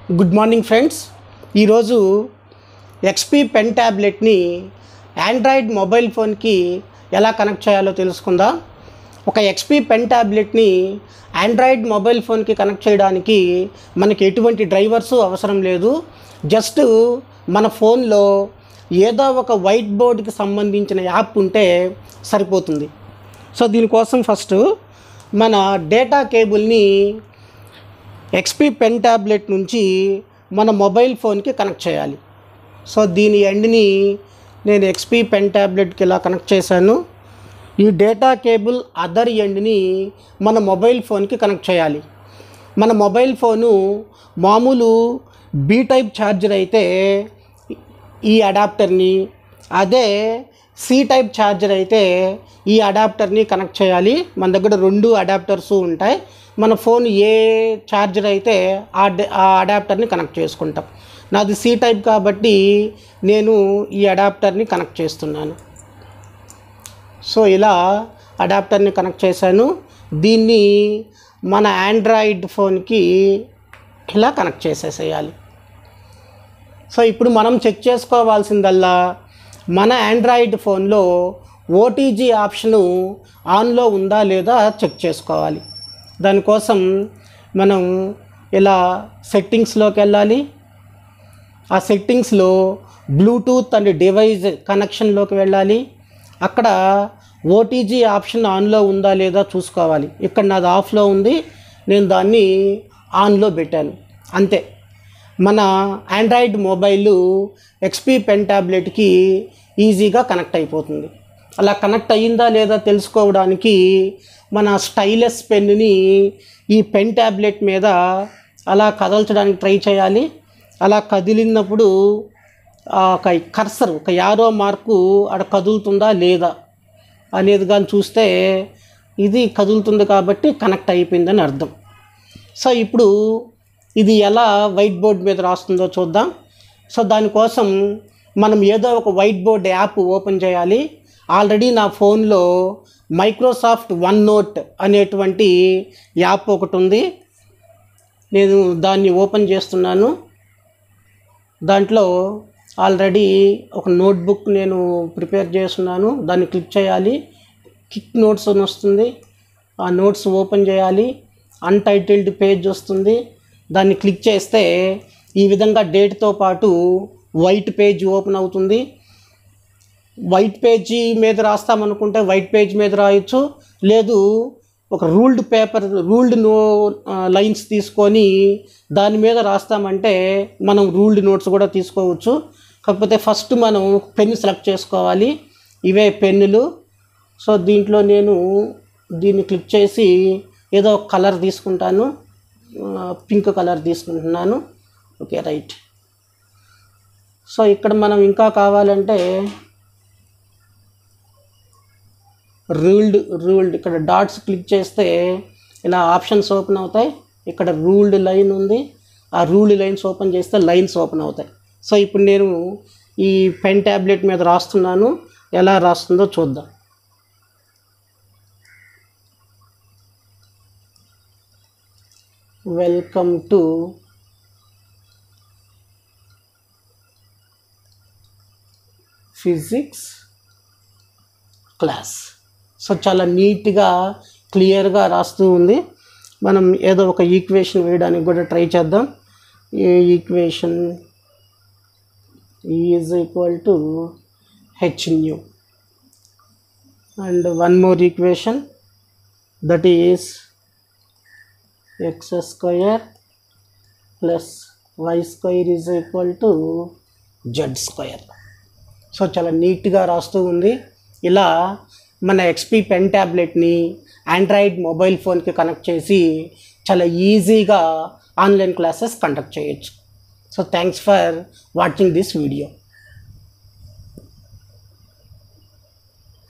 Good morning friends. ఈరోజు XP pen ట్యాబ్లెట్ని Android mobile ఫోన్కి ఎలా కనెక్ట్ చేయాలో తెలుసుకుందాం. ఒక ఎక్స్పీ పెన్ ట్యాబ్లెట్ని ఆండ్రాయిడ్ మొబైల్ ఫోన్కి కనెక్ట్ చేయడానికి మనకి ఎటువంటి డ్రైవర్స్ అవసరం లేదు. జస్ట్ మన ఫోన్లో ఏదో ఒక వైట్ బోర్డ్కి సంబంధించిన యాప్ ఉంటే సరిపోతుంది. సో దీనికోసం ఫస్ట్ మన డేటా కేబుల్ని ఎక్స్పీ పెన్ ట్యాబ్లెట్ నుంచి మన మొబైల్ ఫోన్కి కనెక్ట్ చేయాలి. సో దీని ఎండ్ని నేను ఎక్స్పీ పెన్ ట్యాబ్లెట్కి ఇలా కనెక్ట్ చేశాను. ఈ డేటా కేబుల్ అదర్ ఎండ్ని మన మొబైల్ ఫోన్కి కనెక్ట్ చేయాలి. మన మొబైల్ ఫోను మామూలు బి టైప్ ఛార్జర్ అయితే ఈ అడాప్టర్ని, అదే సి టైప్ ఛార్జర్ అయితే ఈ అడాప్టర్ని కనెక్ట్ చేయాలి. మన దగ్గర రెండు అడాప్టర్స్ ఉంటాయి. మన ఫోన్ ఏ ఛార్జర్ అయితే ఆ అడాప్టర్ని కనెక్ట్ చేసుకుంటాం. నాది సి టైప్ కాబట్టి నేను ఈ అడాప్టర్ని కనెక్ట్ చేస్తున్నాను. సో ఇలా అడాప్టర్ని కనెక్ట్ చేశాను. దీన్ని మన ఆండ్రాయిడ్ ఫోన్కి ఇలా కనెక్ట్ చేసేసేయాలి. సో ఇప్పుడు మనం చెక్ చేసుకోవాల్సిందల్లా మన ఆండ్రాయిడ్ ఫోన్లో ఓటీజీ ఆప్షను ఆన్లో ఉందా లేదా చెక్ చేసుకోవాలి. దానికోసం మనం ఇలా సెట్టింగ్స్లోకి వెళ్ళాలి. ఆ సెట్టింగ్స్లో బ్లూటూత్ అండ్ డివైస్ కనెక్షన్లోకి వెళ్ళాలి. అక్కడ ఓటీజీ ఆప్షన్ ఆన్లో ఉందా లేదా చూసుకోవాలి. ఇక్కడ నాది ఆఫ్లో ఉంది, నేను దాన్ని ఆన్లో పెట్టాను. అంతే, మన ఆండ్రాయిడ్ మొబైల్ ఎక్స్పీ పెన్ ట్యాబ్లెట్కి ఈజీగా కనెక్ట్ అయిపోతుంది. అలా కనెక్ట్ అయ్యిందా లేదా తెలుసుకోవడానికి మన స్టైలస్ పెన్ని ఈ పెన్ ట్యాబ్లెట్ మీద అలా కదల్చడానికి ట్రై చేయాలి. అలా కదిలినప్పుడు ఒక కర్సర్, ఒక యారో మార్కు అక్కడ కదులుతుందా లేదా అనేది కానీ చూస్తే ఇది కదులుతుంది కాబట్టి కనెక్ట్ అయిపోయిందని అర్థం. సో ఇప్పుడు ఇది ఎలా వైట్ బోర్డ్ మీద రాస్తుందో చూద్దాం. సో దానికోసం మనం ఏదో ఒక వైట్ బోర్డ్ యాప్ ఓపెన్ చేయాలి. ఆల్రెడీ నా ఫోన్లో మైక్రోసాఫ్ట్ వన్ నోట్ అనేటువంటి యాప్ ఒకటి ఉంది. నేను దాన్ని ఓపెన్ చేస్తున్నాను. దాంట్లో ఆల్రెడీ ఒక నోట్బుక్ నేను ప్రిపేర్ చేస్తున్నాను. దాన్ని క్లిక్ చేయాలి. క్విక్ నోట్స్ అని వస్తుంది. ఆ నోట్స్ ఓపెన్ చేయాలి. అన్టైటిల్డ్ పేజ్ వస్తుంది. దాన్ని క్లిక్ చేస్తే ఈ విధంగా డేట్తో పాటు వైట్ పేజ్ ఓపెన్ అవుతుంది. వైట్ పేజీ మీద రాస్తామనుకుంటే వైట్ పేజ్ మీద రాయొచ్చు. లేదు, ఒక రూల్డ్ పేపర్, రూల్డ్ లైన్స్ తీసుకొని దాని మీద రాస్తామంటే మనం రూల్డ్ నోట్స్ కూడా తీసుకోవచ్చు. కాకపోతే ఫస్ట్ మనం పెన్ను సెలెక్ట్ చేసుకోవాలి. ఇవే పెన్నులు. సో దీంట్లో నేను దీన్ని క్లిక్ చేసి ఏదో ఒక కలర్ తీసుకుంటాను. పింక్ కలర్ తీసుకుంటున్నాను. Okay, right. సో ఇక్కడ మనం ఇంకా కావాలంటే రూల్డ్ ఇక్కడ డాట్స్ క్లిక్ చేస్తే ఇలా ఆప్షన్స్ ఓపెన్ అవుతాయి. ఇక్కడ రూల్డ్ లైన్ ఉంది. ఆ రూల్డ్ లైన్స్ ఓపెన్ చేస్తే లైన్స్ ఓపెన్ అవుతాయి. సో ఇప్పుడు నేను ఈ పెన్ ట్యాబ్లెట్ మీద రాస్తున్నాను. ఎలా రాస్తుందో చూద్దాం. Welcome to physics class. So చాలా నీట్గా క్లియర్గా రాస్తూ ఉంది. మనం ఏదో ఒక ఈక్వేషన్ వేయడానికి కూడా ట్రై చేద్దాం. ఈ equation is equal to H nu and one more equation that is X square plus Y square is equal to Z square. So చాలా నీట్గా రాస్తూ ఉంది. ఇలా మన ఎక్స్పీ పెన్ ట్యాబ్లెట్ని ఆండ్రాయిడ్ మొబైల్ ఫోన్కి కనెక్ట్ చేసి చాలా ఈజీగా ఆన్లైన్ క్లాసెస్ కండక్ట్ చేయొచ్చు. So thanks for watching this video.